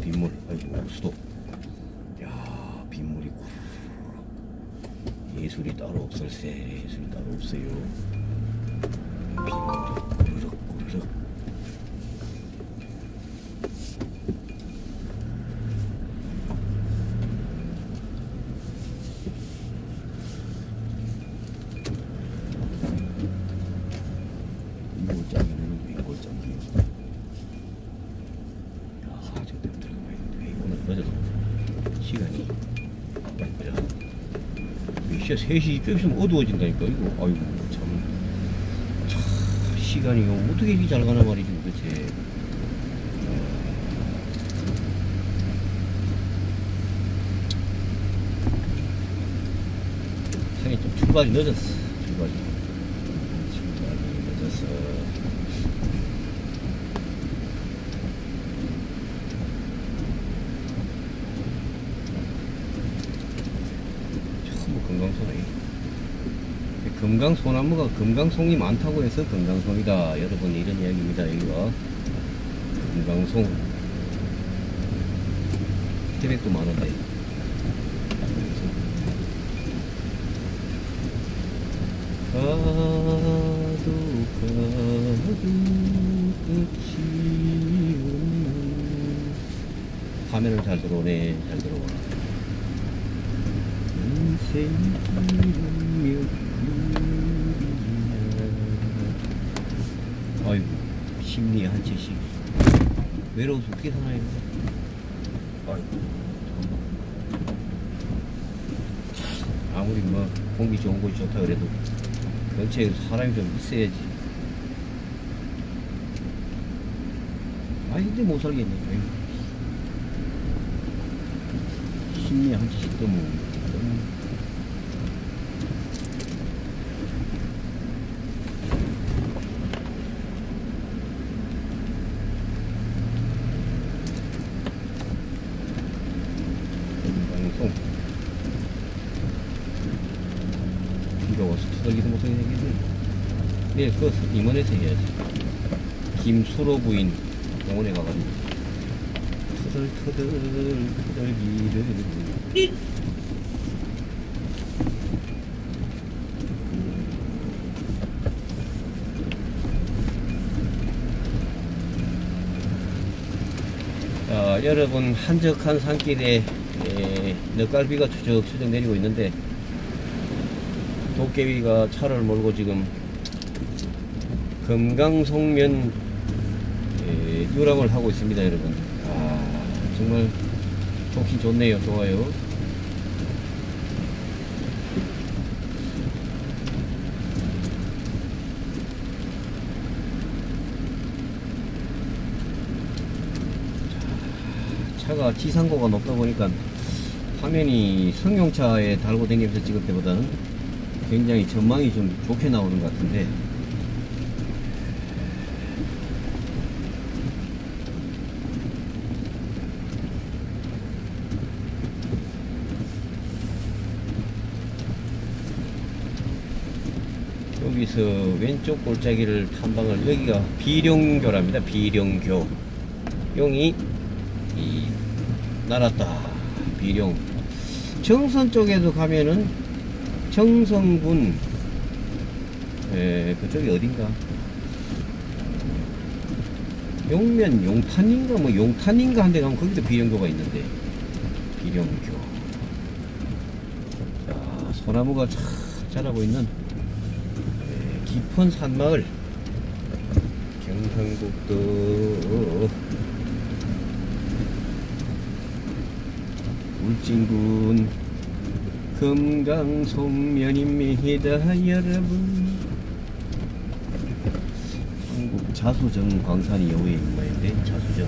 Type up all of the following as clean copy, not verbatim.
빗물. 아이고 수도. 야 빗물이 예술이 따로 없을세. 예술이 따로 없어요. 빗물이 꾸르륵. 시간이 3시 좀 있으면 어두워진다니까. 이거 아이고 참 시간이 어떻게 이렇게 잘 가나 말이지 도대체. 상이 좀 출발이 늦었어. 출발이 늦었어. 금강소나무가 금강송이 많다고 해서 금강송이다. 여러분 이런 이야기입니다. 여기가 금강송. 태백도 많은데 가도 끝이 없는. 화면은 잘 들어오네. 잘 들어와. 인생이면 아이고 심리에 한 채씩 외로워서 어떻게 사나요? 아이고 아무리 뭐 공기 좋은 곳이 좋다 그래도 근처에 사람이 좀 있어야지. 아이 근데 못 살겠네. 아이고. 심리에 한 채씩 너무 비가 와서 투덜기도 못하게 생겼네. 네, 그거 임원에서 해야지. 김수로 부인 병원에 가가지고 투덜기를 여러분 한적한 산길에 넉갈비가 추적추적 내리고 있는데 도깨비가 차를 몰고 지금 금강송면 유람을 하고 있습니다. 여러분 정말 좋긴 좋네요. 좋아요. 차가 지상고가 높다 보니까 화면이 승용차에 달고 다니면서 찍을 때보다는 굉장히 전망이 좀 좋게 나오는 것 같은데 여기서 왼쪽 골짜기를 탐방을 여기가 비룡교랍니다. 비룡교. 용이 날았다. 비룡. 정선 쪽에도 가면은 정성군 그쪽이 어딘가 용면 용탄인가 뭐 용탄인가 한데 가면 거기도 비룡교가 있는데 비룡교. 자, 소나무가 참 자라고 있는 깊은 산마을 경상북도 울진군 금강송면입니다. 여러분 한국 자수정 광산이 여기에 있는 모양인데 자수정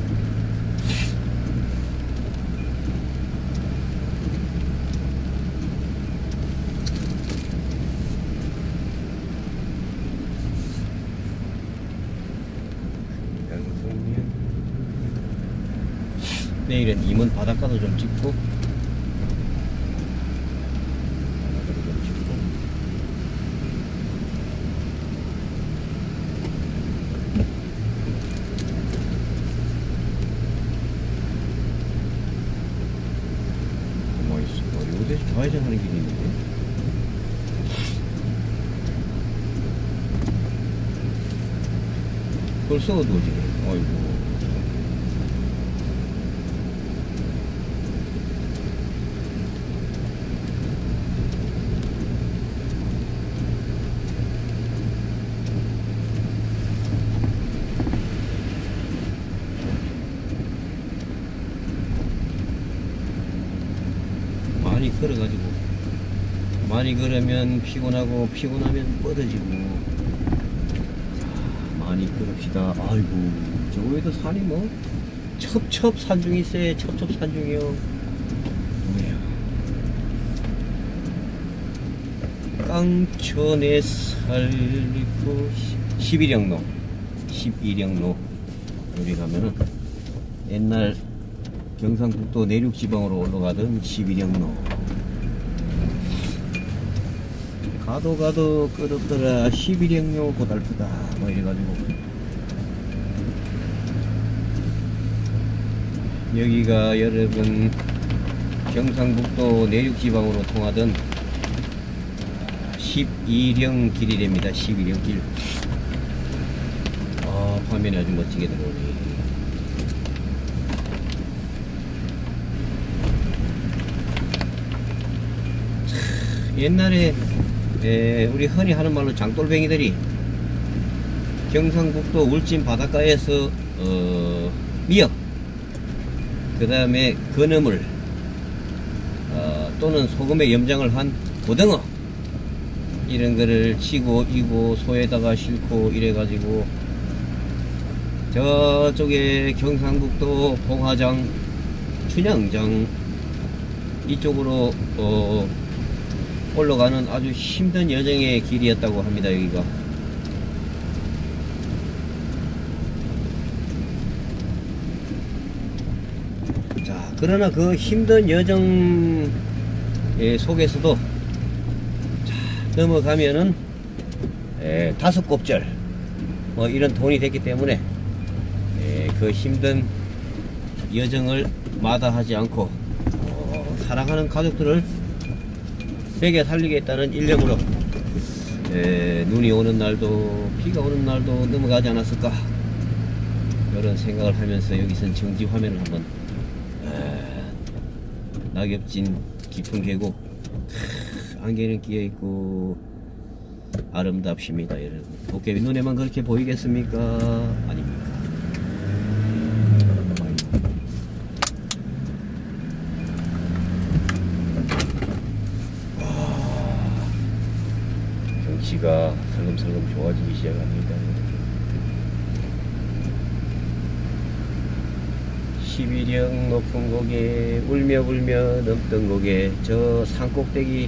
금강송면. 내일은 임원 바닷가도 좀 찍고 여기서 좌회전하는 길이 있는데. 벌써 어두워지네. 아이고. 많이 걸어가지고, 많이 걸으면 피곤하고, 피곤하면 뻗어지고. 자, 많이 걸읍시다. 아이고, 저 위에도 산이 뭐 첩첩 산중이 있어요. 첩첩 산중이요. 뭐야, 깡천에 살고 11영로 여기 가면은 옛날 경상북도 내륙지방으로 올라가던 11영로. 가도 끝없더라 11영로 고달프다 뭐 이래가지고. 여기가 여러분 경상북도 내륙지방으로 통하던 12령 길이랍니다. 12령 길. 아, 화면이 아주 멋지게 들어오네. 옛날에 우리 흔히 하는 말로 장돌뱅이들이 경상북도 울진 바닷가에서 미역, 그 다음에 건어물 또는 소금에 염장을 한 고등어 이런 거를 치고 이고 소에다가 싣고 이래가지고 저쪽에 경상북도 봉화장, 춘향장 이쪽으로 올라가는 아주 힘든 여정의 길이었다고 합니다. 여기가. 자, 그러나 그 힘든 여정 속에서도 자, 넘어가면은 5곱절 뭐 이런 돈이 됐기 때문에 그 힘든 여정을 마다하지 않고 사랑하는 가족들을 먹여 살리겠다는 일념으로 눈이 오는 날도 비가 오는 날도 넘어가지 않았을까, 이런 생각을 하면서 여기선 정지 화면을 한번 낙엽진 깊은 계곡, 안개는 끼어있고 아름답습니다. 여러분, 도깨비 눈에만 그렇게 보이겠습니까? 아닙니까? 경치가 슬금슬금 좋아지기 시작합니다. 11령 높은 고개 울며 불며 넘던 고개, 저 산꼭대기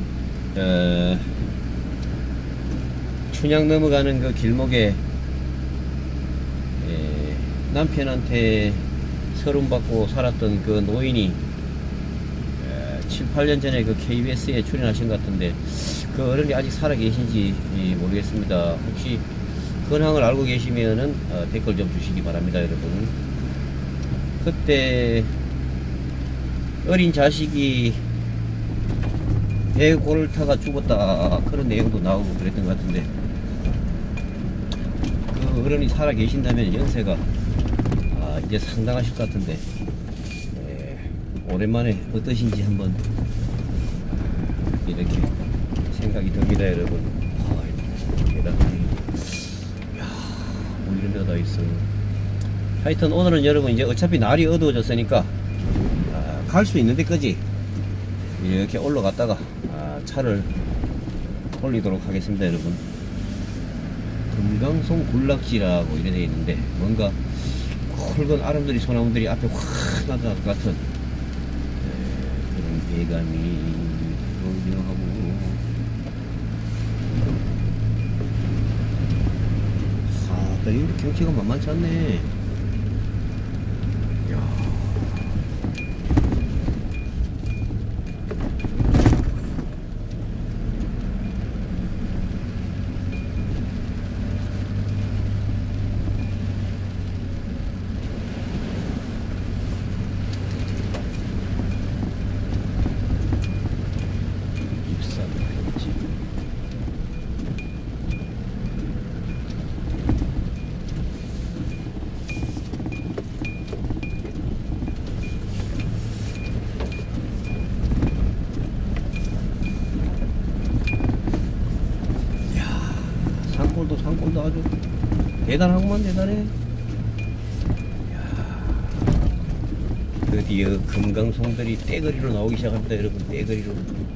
춘향 넘어가는 그 길목에 남편한테 서름받고 살았던 그 노인이 7, 8년 전에 그 KBS에 출연하신 것 같은데 그 어른이 아직 살아 계신지 모르겠습니다. 혹시 근황을 알고 계시면은 댓글 좀 주시기 바랍니다. 여러분, 그때 어린 자식이 배고를 타가 죽었다 그런 내용도 나오고 그랬던 것 같은데, 그 어른이 살아 계신다면 연세가 이제 상당하실 것 같은데 오랜만에 어떠신지 한번 이렇게 생각이 듭니다. 여러분, 대단하네. 이야, 뭐 이런 데가 다 있어. 하여튼 오늘은 여러분 이제 어차피 날이 어두워졌으니까 갈 수 있는 데까지 이렇게 올라갔다가 차를 올리도록 하겠습니다. 여러분, 금강송 군락지라고 이래 되어 있는데 뭔가 굵은 아름드리 소나무들이 앞에 확 나타날 것 같은 그런 배감이 묘하고, 이 경치가 만만치 않네. 대단하구만, 대단해. 이야, 드디어 금강송들이 떼거리로 나오기 시작합니다, 여러분. 떼거리로.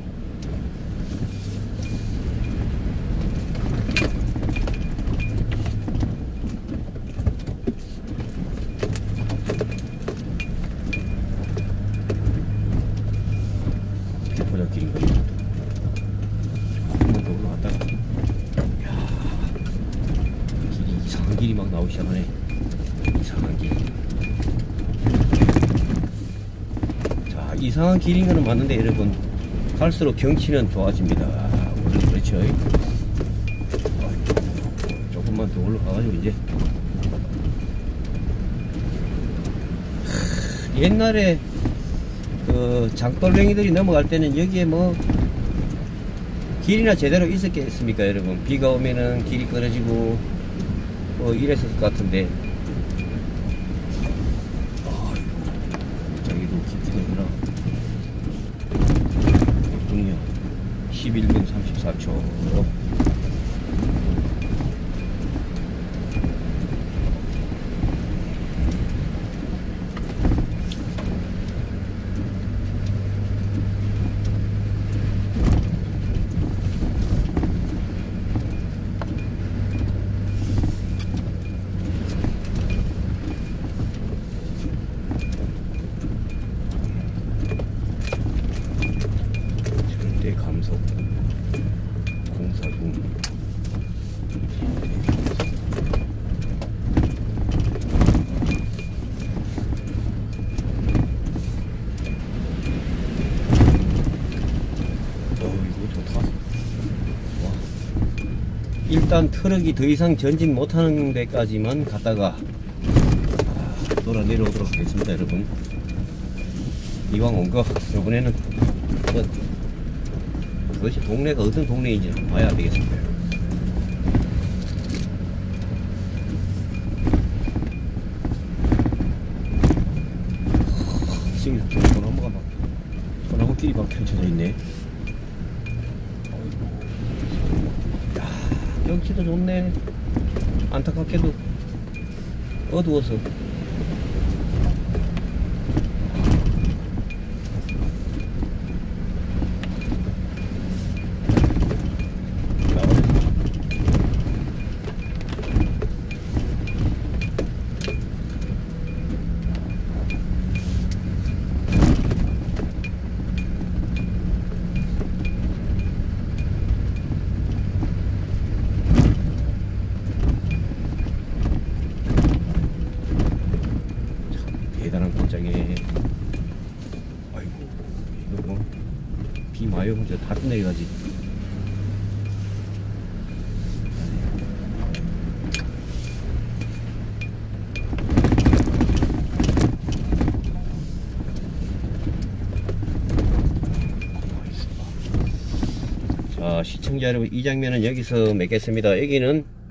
보자길인 거지. 조금만 더 올라갔다가, 이야, 길이, 이상한 길이 막 나오기 시작하네. 이상한 길. 자, 이상한 길인 거는 맞는데, 여러분, 갈수록 경치는 좋아집니다. 그렇죠. 조금만 더 올라가가지고, 이제. 옛날에, 장돌랭이들이 넘어갈 때는 여기에 뭐 길이나 제대로 있었겠습니까, 여러분? 비가 오면은 길이 끊어지고 뭐 이랬을 것 같은데. 저기도 깊이가 있구나. 있군요. 11분 34초. 감속 공사 중. 이거 좋다. 와. 일단 트럭이 더 이상 전진 못하는 데까지만 갔다가 돌아 내려오도록 하겠습니다, 여러분. 이왕 온 거 이번에는 그것이 동네가 어떤 동네인지 한번 봐야 되겠습니다. 지금 소나무가 막, 소나무길이 막 펼쳐져 있네. 야, 경치도 좋네. 안타깝게도 어두워서. 대단한 골짜기네. 아이고, 이거 뭐, 비 많이 오면 저 다 내려가지. 자, 시청자 여러분, 이 장면은 여기서 맺겠습니다. 여기는